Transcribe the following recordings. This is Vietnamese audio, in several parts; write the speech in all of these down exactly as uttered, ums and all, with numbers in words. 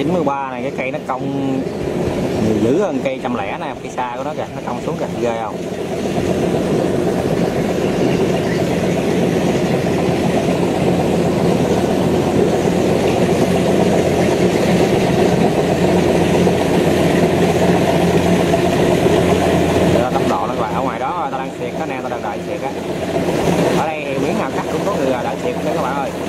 chín mươi ba này cái cây nó cong dữ hơn cây trăm lẻ nè, cây xa của nó kìa, nó cong xuống kìa, ghê không? Tốc độ nó vào ở ngoài đó ta đang xịt đó nè, ta đang đợi xịt á. Ở đây thì miếng nào cắt cũng có người đợi xịt nữa các bạn ơi.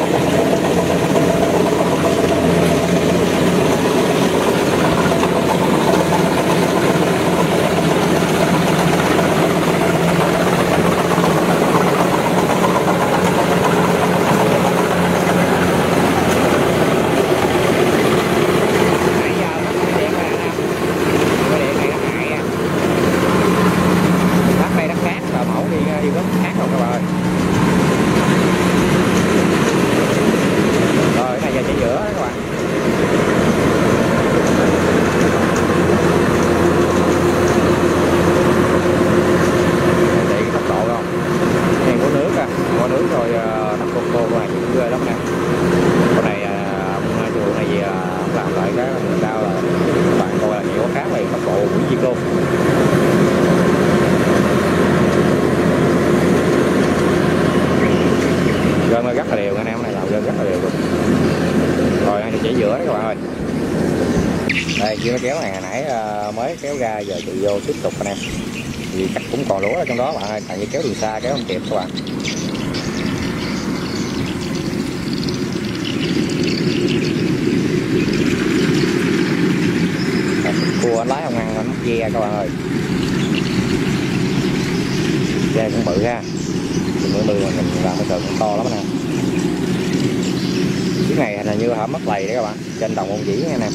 Nó kéo này hồi nãy mới kéo ra, giờ chị vô tiếp tục anh em, vì chắc cũng còn lúa ở trong đó bạn ơi, tại vì kéo đường xa kéo không kịp các bạn. Cua anh lái không ăn, nó ve các bạn ơi, ve cũng bự ha, mười mười mà mình làm cái sợi cũng to lắm nè. Cái này là như hở mất lầy đấy các bạn, trên đồng ông dĩ nha nè.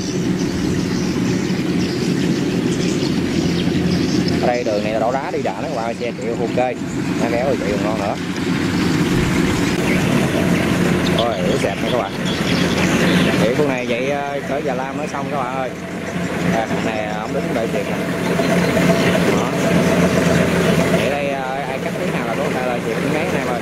Ở đây đường này là đổ đá đi đã đó các bạn, xe chịu ok, nó kéo rồi chịu ngon nữa. Rồi ủa xẹp nha các bạn. Thì khu này vậy cỡ Già Lam mới xong các bạn ơi. À, này ông đứng đợi tiền nè. Đó. Vậy đây ai cắt tí nào là có thể là chịu cái máy này rồi.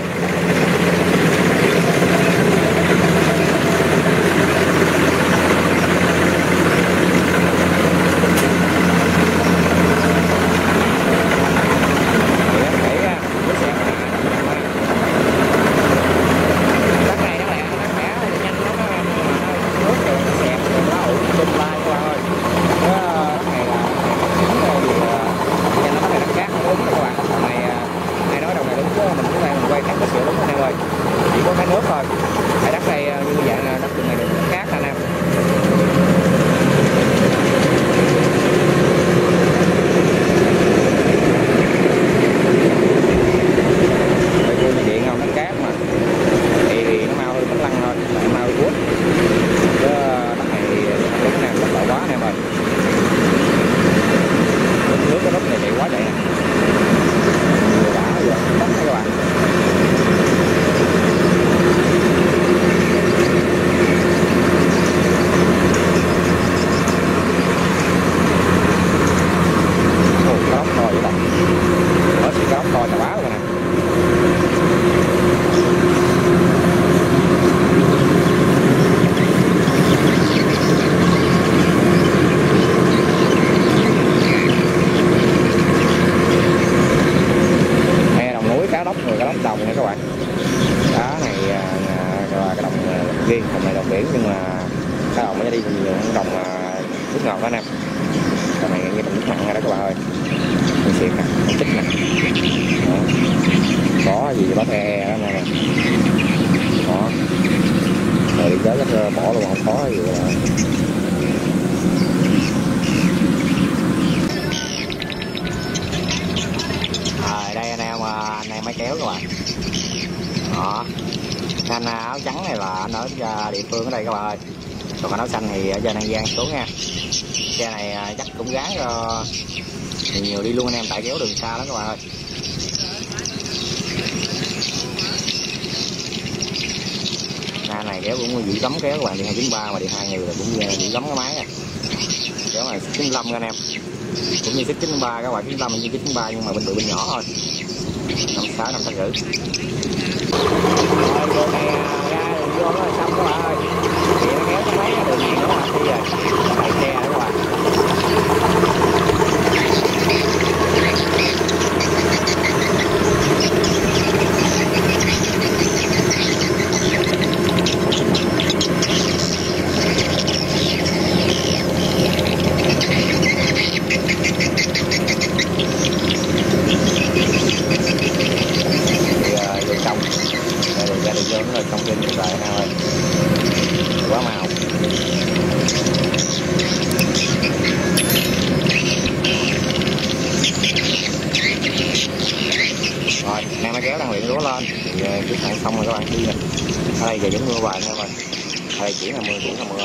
riêng, đồng này đồng biển nhưng mà cái đồng nó đi nhiều đồng nước ngọt đó nè. Đồng này như đồng nước mặn rồi đó các bạn ơi. Mình xịt nè, mình chích nè. Đó. Có gì bắt e đó nè. Đó. Rồi đi tới chắc bỏ luôn không có gì rồi. Rồi đây anh em, anh em máy kéo các bạn. Đó. Anh áo trắng này là anh ở địa phương ở đây các bạn ơi. Còn anh áo xanh thì ở trên An Giang xuống nha. Xe này chắc cũng gán cho nhiều, nhiều đi luôn anh em, tại kéo đường xa lắm các bạn ơi. Xe này kéo cũng dữ lắm, kéo các bạn, điện hai chín ba mà điện hai người là cũng dữ lắm cái máy nha. Kéo này chín mươi lăm anh em. Cũng như chín mươi ba các bạn, chín mươi lăm như chín mươi ba nhưng mà bên bự bên nhỏ thôi. năm sáu năm sáu rưỡi. Rồi đường này ra đường vô nó là xong các bạn ơi. Thì nó kéo cái máy đường này nó là bây giờ trên cái đời nào ơi, quá màu. Rồi nam máy kéo đang luyện lúa lên thì cái khoảng xong rồi các bạn đi nè. Ở đây giờ vẫn mưa hoài nha bạn. Ở đây chuyển là mưa, chuyển là mưa.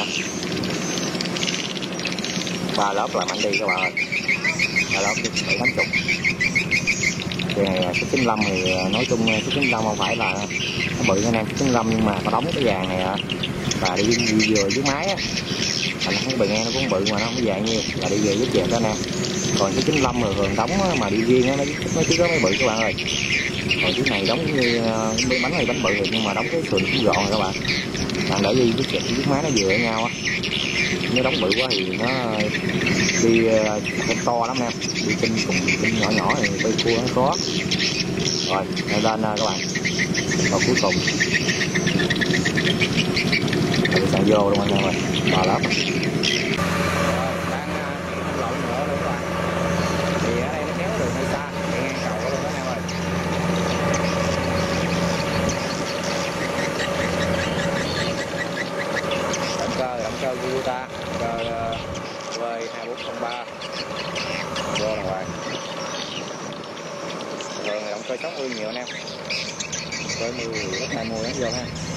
Ba lớp là mạnh đi các bạn ơi, ba lớp bảy tám chục. Cái này số chín lăm thì nói chung số chín lăm không phải là nó bự anh em, số chín lăm nhưng mà nó đóng cái vàng này là đi, đi vừa dưới máy á, thành cái bề ngang nó cũng bự mà nó không có vàng như là đi về với chèo đó anh em. Còn số chín lăm rồi thường đóng mà đi riêng á, nó chiếc đó mới bự các bạn ơi. Còn chiếc này đóng như bánh này bánh bự rồi, nhưng mà đóng cái sườn cũng gọn rồi các bạn. Bạn để đi với chèo với máy nó vừa với nhau á. Nếu đóng bự quá thì nó đi uh, to lắm em, đi trên cùng trên nhỏ nhỏ thì bay cua nó khó. Rồi lên lên các bạn, còn cuối cùng rồi sang vô luôn anh em ơi, ba lớp. Thì ở đây nó kéo đường hơi xa, chạy ngang cầu luôn đó anh em ơi. Động cơ, động cơ Kubota, động cơ vê hai bốn không ba vô đàng hoàng. Thường động cơ sáu mươi nhiều anh em, với mười lúc này mua nó vô ha.